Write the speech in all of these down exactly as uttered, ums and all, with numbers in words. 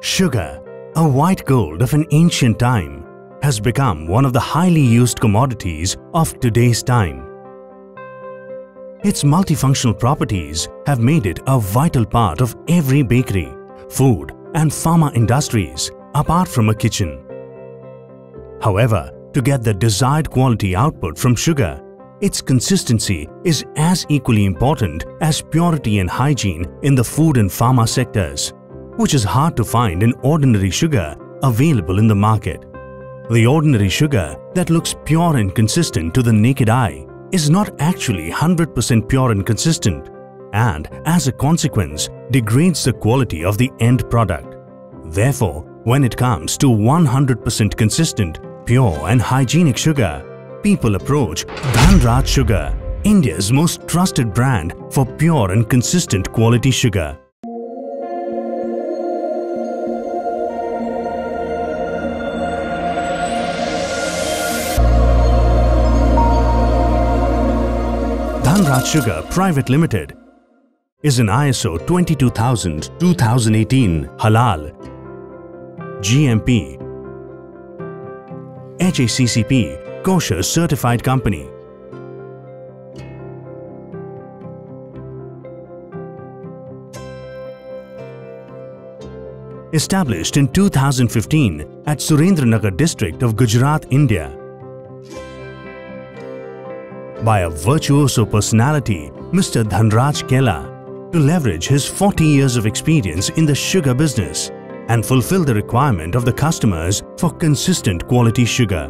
Sugar, a white gold of an ancient time, has become one of the highly used commodities of today's time. Its multifunctional properties have made it a vital part of every bakery, food and pharma industries apart from a kitchen. However, to get the desired quality output from sugar, its consistency is as equally important as purity and hygiene in the food and pharma sectors, which is hard to find in ordinary sugar available in the market. The ordinary sugar that looks pure and consistent to the naked eye is not actually one hundred percent pure and consistent, and as a consequence degrades the quality of the end product. Therefore, when it comes to one hundred percent consistent, pure and hygienic sugar, people approach Dhanraj Sugar, India's most trusted brand for pure and consistent quality sugar. Dhanraj Sugar Private Limited is an I S O twenty-two thousand twenty eighteen Halal, G M P, H A C C P Kosher certified company. Established in two thousand fifteen at Surendranagar district of Gujarat, India. By a virtuoso personality, Mister Dhanraj Kela, to leverage his forty years of experience in the sugar business and fulfill the requirement of the customers for consistent quality sugar.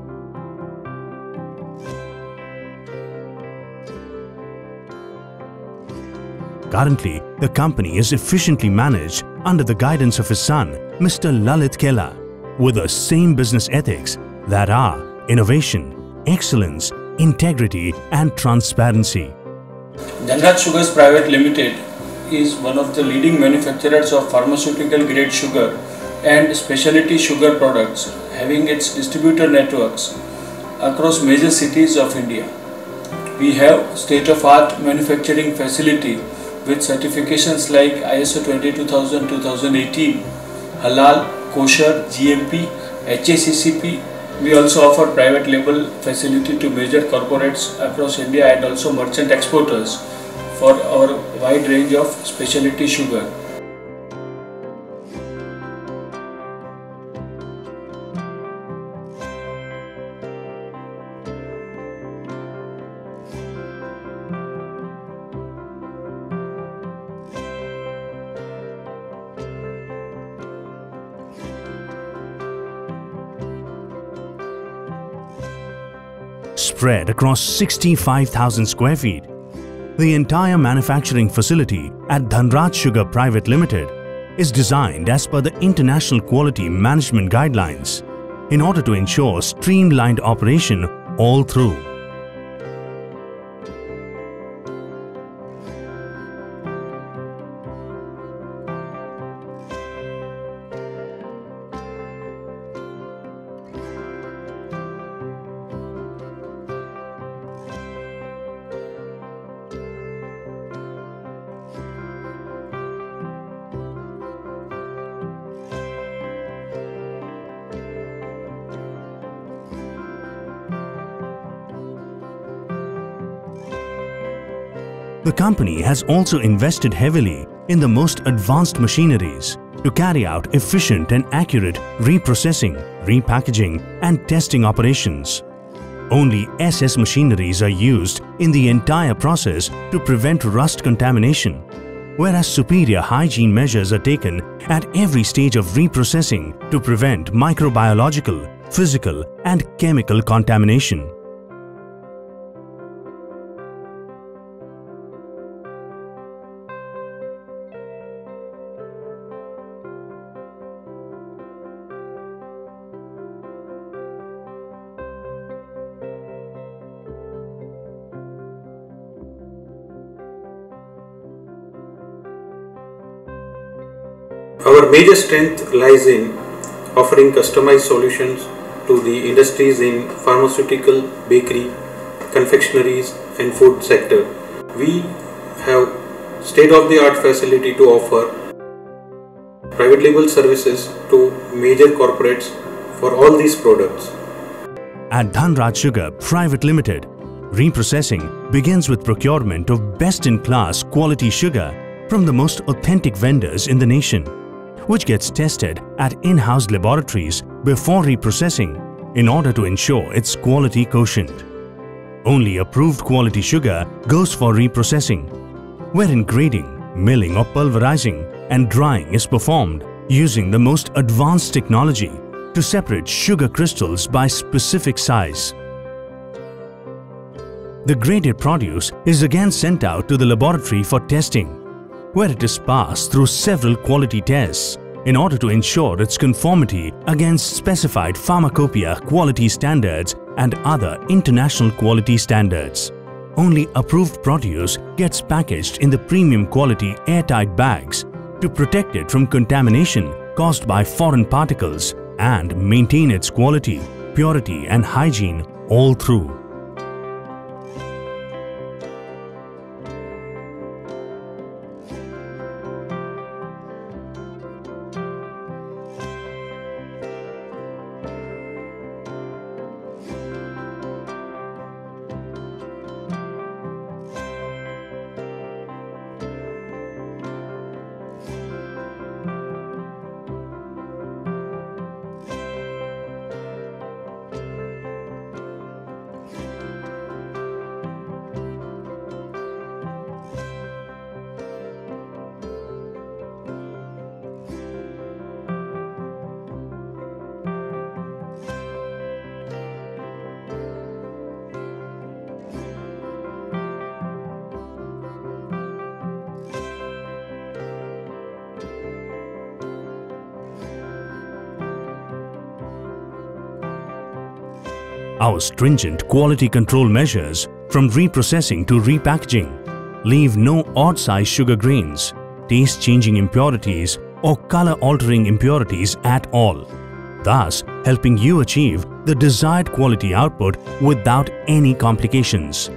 Currently, the company is efficiently managed under the guidance of his son, Mister Lalit Kela, with the same business ethics that are innovation, excellence, integrity and transparency. Dhanraj Sugars Private Limited is one of the leading manufacturers of pharmaceutical grade sugar and specialty sugar products, having its distributor networks across major cities of India. We have state-of-art manufacturing facility with certifications like I S O twenty-two thousand twenty eighteen, Halal, Kosher, G M P, H A C C P. We also offer private label facility to major corporates across India and also merchant exporters for our wide range of specialty sugar. Spread across sixty-five thousand square feet, the entire manufacturing facility at Dhanraj Sugar Private Limited is designed as per the International Quality Management Guidelines in order to ensure streamlined operation all through. The company has also invested heavily in the most advanced machineries to carry out efficient and accurate reprocessing, repackaging and testing operations. Only S S machineries are used in the entire process to prevent rust contamination, whereas superior hygiene measures are taken at every stage of reprocessing to prevent microbiological, physical and chemical contamination. Our major strength lies in offering customized solutions to the industries in pharmaceutical, bakery, confectionaries and food sector. We have state-of-the-art facility to offer private label services to major corporates for all these products. At Dhanraj Sugar Private Limited, reprocessing begins with procurement of best-in-class quality sugar from the most authentic vendors in the nation, which gets tested at in-house laboratories before reprocessing in order to ensure its quality quotient. Only approved quality sugar goes for reprocessing, wherein grading, milling or pulverizing and drying is performed using the most advanced technology to separate sugar crystals by specific size. The graded produce is again sent out to the laboratory for testing, where it is passed through several quality tests in order to ensure its conformity against specified pharmacopoeia quality standards and other international quality standards. Only approved produce gets packaged in the premium quality airtight bags to protect it from contamination caused by foreign particles and maintain its quality, purity and hygiene all through. Our stringent quality control measures, from reprocessing to repackaging, leave no odd-sized sugar grains, taste-changing impurities or color-altering impurities at all, thus helping you achieve the desired quality output without any complications.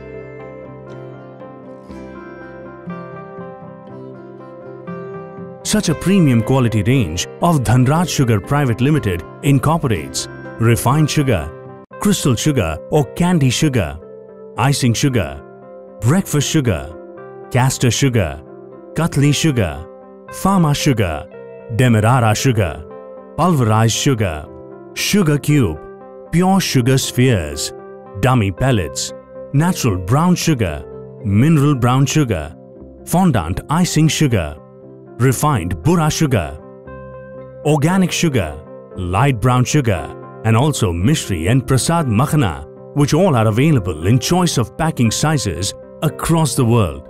Such a premium quality range of Dhanraj Sugar Private Limited incorporates refined sugar, crystal sugar or candy sugar, icing sugar, breakfast sugar, castor sugar, Kathli sugar, Pharma sugar, Demerara sugar, pulverized sugar, sugar cube, pure sugar spheres, dummy pellets, natural brown sugar, mineral brown sugar, fondant icing sugar, refined burra sugar, organic sugar, light brown sugar, and also Mishri and Prasad Makhana, which all are available in choice of packing sizes across the world.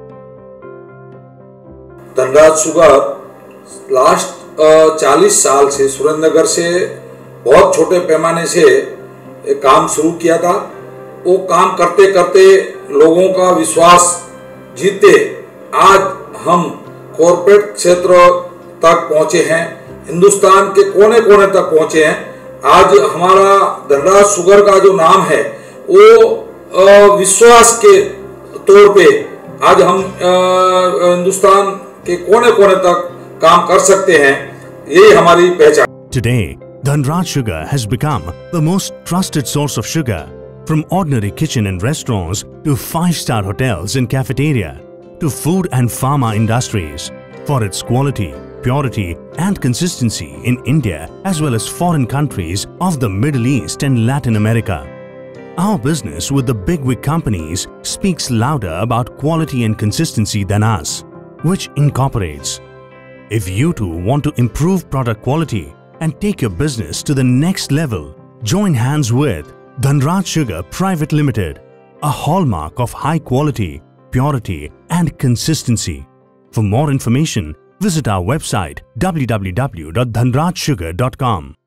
Dhanraj sugar last चालीस साल से सुरेंद्रनगर से बहुत छोटे पैमाने से एक काम शुरू किया था। वो काम करते करते लोगों का विश्वास जीते आज हम कॉर्पोरेट क्षेत्र तक पहुंचे हैं, हिंदुस्तान के कोने कोने तक पहुंचे हैं। आज हमारा धनराज शुगर का जो नाम है वो विश्वास के तौर पे आज हम हिंदुस्तान के कोने कोने तक काम कर सकते हैं, यही हमारी पहचान। Today, Dhanraj Sugar has become the most trusted source of sugar, from ordinary kitchen and restaurants to five-star hotels and cafeteria to food and pharma industries, for its quality, purity and consistency in India as well as foreign countries of the Middle East and Latin America. Our business with the bigwig companies speaks louder about quality and consistency than us, which incorporates. If you too want to improve product quality and take your business to the next level, join hands with Dhanraj Sugar Private Limited, a hallmark of high quality, purity and consistency. For more information, visit our website w w w dot dhanraj sugar dot com.